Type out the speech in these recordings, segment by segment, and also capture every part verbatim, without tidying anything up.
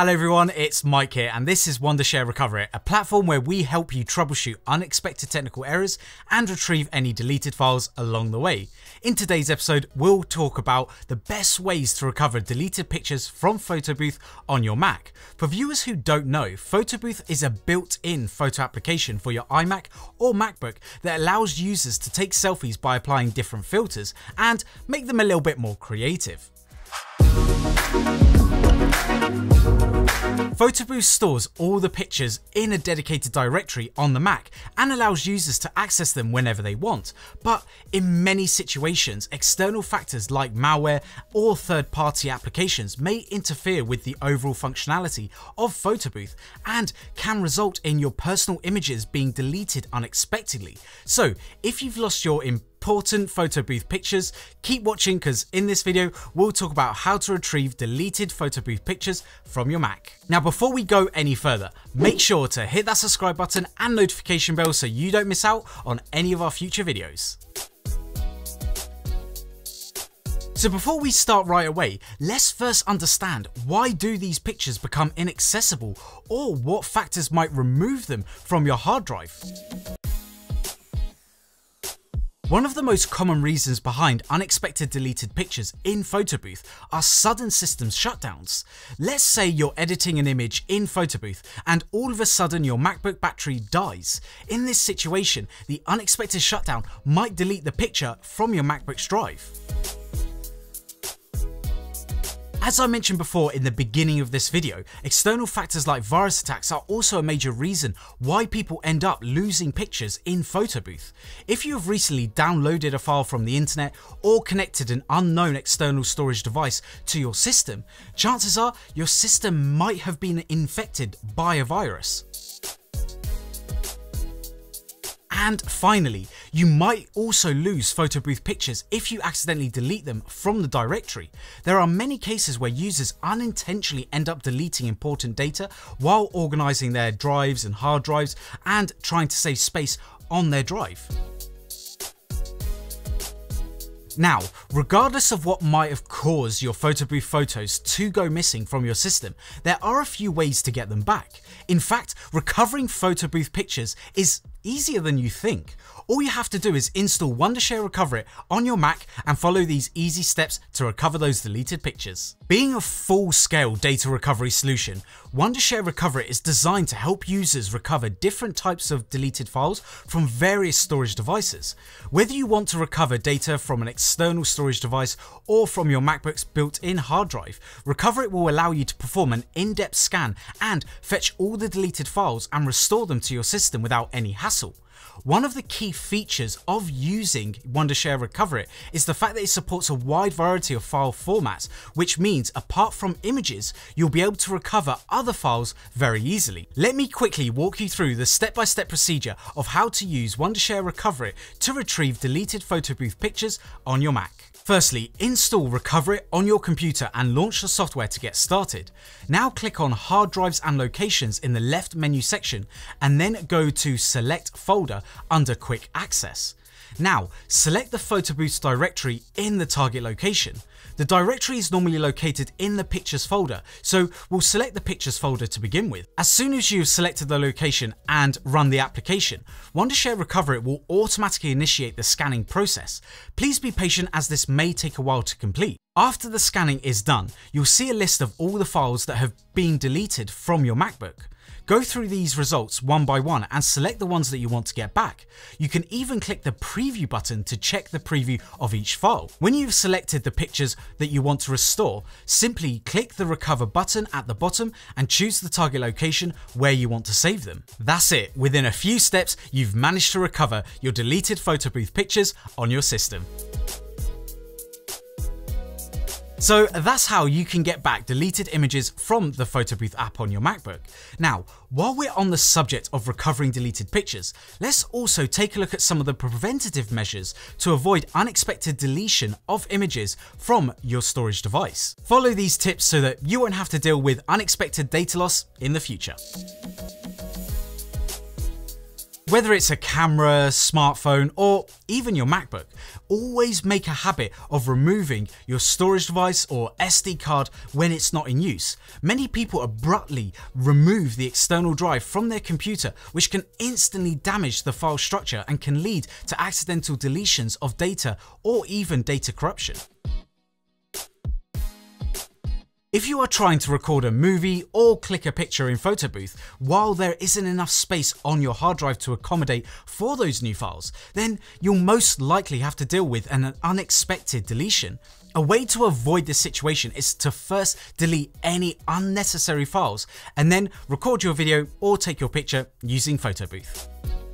Hello everyone, it's Mike here and this is Wondershare Recoverit, a platform where we help you troubleshoot unexpected technical errors and retrieve any deleted files along the way. In today's episode, we'll talk about the best ways to recover deleted pictures from PhotoBooth on your Mac. For viewers who don't know, PhotoBooth is a built-in photo application for your iMac or MacBook that allows users to take selfies by applying different filters and make them a little bit more creative. PhotoBooth stores all the pictures in a dedicated directory on the Mac and allows users to access them whenever they want, but in many situations, external factors like malware or third-party applications may interfere with the overall functionality of PhotoBooth and can result in your personal images being deleted unexpectedly. So if you've lost your important PhotoBooth pictures, keep watching because in this video we'll talk about how to retrieve deleted PhotoBooth pictures from your Mac. Now before we go any further, make sure to hit that subscribe button and notification bell so you don't miss out on any of our future videos. So before we start right away, let's first understand why do these pictures become inaccessible or what factors might remove them from your hard drive. One of the most common reasons behind unexpected deleted pictures in PhotoBooth are sudden systems shutdowns. Let's say you're editing an image in PhotoBooth and all of a sudden your MacBook battery dies. In this situation, the unexpected shutdown might delete the picture from your MacBook's drive. As I mentioned before in the beginning of this video, external factors like virus attacks are also a major reason why people end up losing pictures in PhotoBooth. If you have recently downloaded a file from the internet or connected an unknown external storage device to your system, chances are your system might have been infected by a virus. And finally, you might also lose PhotoBooth pictures if you accidentally delete them from the directory. There are many cases where users unintentionally end up deleting important data while organizing their drives and hard drives and trying to save space on their drive. Now, regardless of what might have caused your PhotoBooth photos to go missing from your system, there are a few ways to get them back. In fact, recovering PhotoBooth pictures is easier than you think. All you have to do is install Wondershare Recoverit on your Mac and follow these easy steps to recover those deleted pictures. Being a full-scale data recovery solution, Wondershare Recoverit is designed to help users recover different types of deleted files from various storage devices. Whether you want to recover data from an external storage device or from your MacBook's built-in hard drive, Recoverit will allow you to perform an in-depth scan and fetch all the deleted files and restore them to your system without any hassle. One of the key features of using Wondershare Recoverit is the fact that it supports a wide variety of file formats, which means apart from images, you'll be able to recover other files very easily. Let me quickly walk you through the step-by-step procedure of how to use Wondershare Recoverit to retrieve deleted PhotoBooth pictures on your Mac. Firstly, install Recoverit on your computer and launch the software to get started. Now click on Hard Drives and Locations in the left menu section and then go to Select Folder under Quick Access. Now, select the PhotoBooth directory in the target location. The directory is normally located in the Pictures folder, so we'll select the Pictures folder to begin with. As soon as you've selected the location and run the application, Wondershare Recoverit will automatically initiate the scanning process. Please be patient as this may take a while to complete. After the scanning is done, you'll see a list of all the files that have been deleted from your MacBook. Go through these results one by one and select the ones that you want to get back. You can even click the preview button to check the preview of each file. When you've selected the pictures that you want to restore, simply click the recover button at the bottom and choose the target location where you want to save them. That's it. Within a few steps, you've managed to recover your deleted PhotoBooth pictures on your system. So that's how you can get back deleted images from the PhotoBooth app on your MacBook. Now, while we're on the subject of recovering deleted pictures, let's also take a look at some of the preventative measures to avoid unexpected deletion of images from your storage device. Follow these tips so that you won't have to deal with unexpected data loss in the future. Whether it's a camera, smartphone, or even your MacBook, always make a habit of removing your storage device or S D card when it's not in use. Many people abruptly remove the external drive from their computer, which can instantly damage the file structure and can lead to accidental deletions of data or even data corruption. If you are trying to record a movie or click a picture in Photo Booth while there isn't enough space on your hard drive to accommodate for those new files, then you'll most likely have to deal with an unexpected deletion. A way to avoid this situation is to first delete any unnecessary files and then record your video or take your picture using Photo Booth.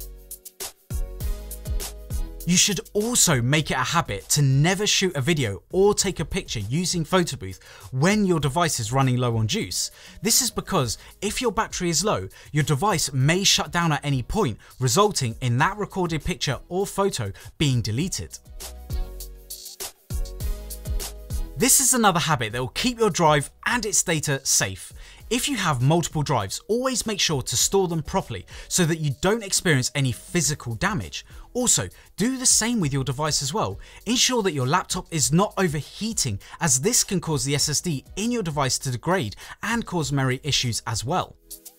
You should also make it a habit to never shoot a video or take a picture using Photo Booth when your device is running low on juice. This is because if your battery is low, your device may shut down at any point, resulting in that recorded picture or photo being deleted. This is another habit that will keep your drive and its data safe. If you have multiple drives, always make sure to store them properly so that you don't experience any physical damage. Also, do the same with your device as well. Ensure that your laptop is not overheating, as this can cause the S S D in your device to degrade and cause memory issues as well.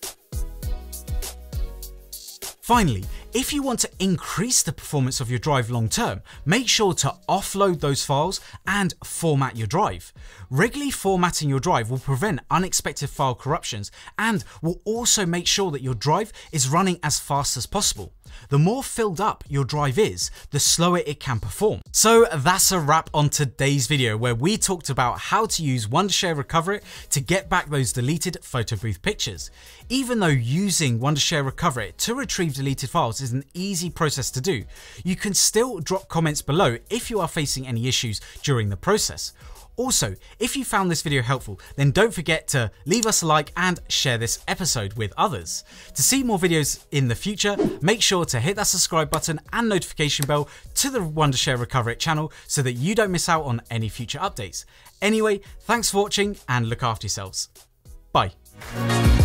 Finally, if you want to increase the performance of your drive long term, make sure to offload those files and format your drive. Regularly formatting your drive will prevent unexpected file corruptions and will also make sure that your drive is running as fast as possible. The more filled up your drive is, the slower it can perform. So that's a wrap on today's video, where we talked about how to use Wondershare Recoverit to get back those deleted Photo Booth pictures. Even though using Wondershare Recoverit to retrieve deleted files is an easy process to do, you can still drop comments below if you are facing any issues during the process. Also, if you found this video helpful, then don't forget to leave us a like and share this episode with others. To see more videos in the future, make sure to hit that subscribe button and notification bell to the Wondershare Recoverit channel so that you don't miss out on any future updates. Anyway, thanks for watching and look after yourselves. Bye.